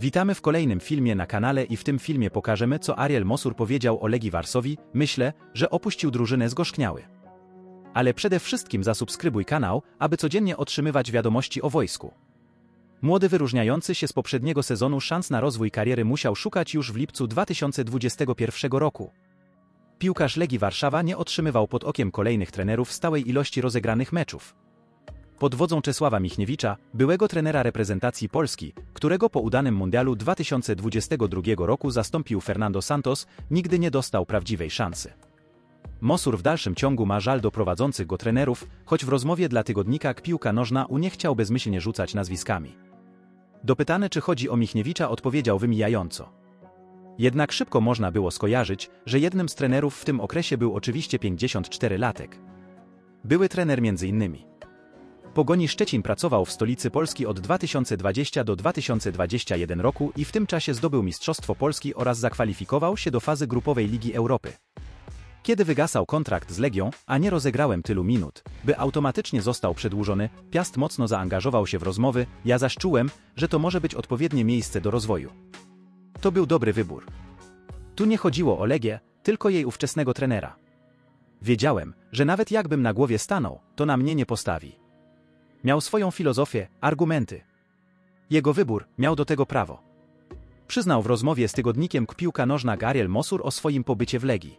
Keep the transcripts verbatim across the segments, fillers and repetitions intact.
Witamy w kolejnym filmie na kanale i w tym filmie pokażemy, co Ariel Mosur powiedział o Legii Warszawi. Myślę, że opuścił drużynę zgorzkniały. Ale przede wszystkim zasubskrybuj kanał, aby codziennie otrzymywać wiadomości o wojsku. Młody wyróżniający się z poprzedniego sezonu szans na rozwój kariery musiał szukać już w lipcu dwa tysiące dwudziestego pierwszego roku. Piłkarz Legii Warszawa nie otrzymywał pod okiem kolejnych trenerów stałej ilości rozegranych meczów. Pod wodzą Czesława Michniewicza, byłego trenera reprezentacji Polski, którego po udanym mundialu dwa tysiące dwudziestego drugiego roku zastąpił Fernando Santos, nigdy nie dostał prawdziwej szansy. Mosur w dalszym ciągu ma żal do prowadzących go trenerów, choć w rozmowie dla tygodnika Piłka Nożna nie chciał bezmyślnie rzucać nazwiskami. Dopytany, czy chodzi o Michniewicza, odpowiedział wymijająco. Jednak szybko można było skojarzyć, że jednym z trenerów w tym okresie był oczywiście pięćdziesięcioczterolatek. Były trener między innymi Pogoni Szczecin, pracował w stolicy Polski od dwa tysiące dwudziestego do dwa tysiące dwudziestego pierwszego roku i w tym czasie zdobył Mistrzostwo Polski oraz zakwalifikował się do fazy grupowej Ligi Europy. Kiedy wygasał kontrakt z Legią, a nie rozegrałem tylu minut, by automatycznie został przedłużony, Piast mocno zaangażował się w rozmowy, ja zaś czułem, że to może być odpowiednie miejsce do rozwoju. To był dobry wybór. Tu nie chodziło o Legię, tylko jej ówczesnego trenera. Wiedziałem, że nawet jakbym na głowie stanął, to na mnie nie postawi. Miał swoją filozofię, argumenty. Jego wybór miał do tego prawo. Przyznał w rozmowie z tygodnikiem Piłka Nożna Ariel Mosur o swoim pobycie w Legii.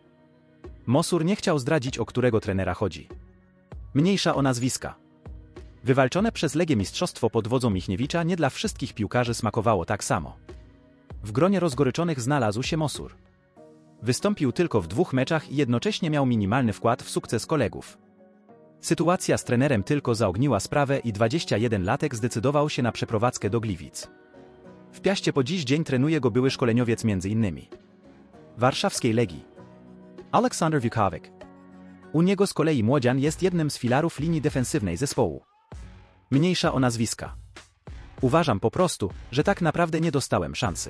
Mosur nie chciał zdradzić, o którego trenera chodzi. Mniejsza o nazwiska. Wywalczone przez Legię mistrzostwo pod wodzą Michniewicza nie dla wszystkich piłkarzy smakowało tak samo. W gronie rozgoryczonych znalazł się Mosur. Wystąpił tylko w dwóch meczach i jednocześnie miał minimalny wkład w sukces kolegów. Sytuacja z trenerem tylko zaogniła sprawę i dwudziestojederlatek zdecydował się na przeprowadzkę do Gliwic. W Piaście po dziś dzień trenuje go były szkoleniowiec między innymi warszawskiej Legii Aleksander Wukowik. U niego z kolei młodzian jest jednym z filarów linii defensywnej zespołu. Mniejsza o nazwiska. Uważam po prostu, że tak naprawdę nie dostałem szansy.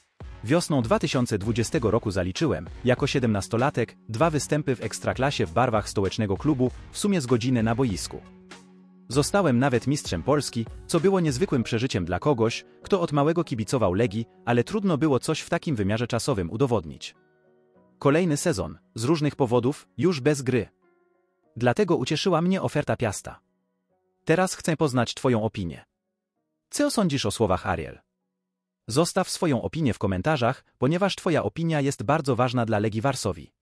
Wiosną dwa tysiące dwudziestego roku zaliczyłem, jako siedemnastolatek, dwa występy w Ekstraklasie w barwach stołecznego klubu, w sumie z godziny na boisku. Zostałem nawet mistrzem Polski, co było niezwykłym przeżyciem dla kogoś, kto od małego kibicował Legii, ale trudno było coś w takim wymiarze czasowym udowodnić. Kolejny sezon, z różnych powodów, już bez gry. Dlatego ucieszyła mnie oferta Piasta. Teraz chcę poznać Twoją opinię. Co sądzisz o słowach Ariel? Zostaw swoją opinię w komentarzach, ponieważ Twoja opinia jest bardzo ważna dla Legii Warszawi.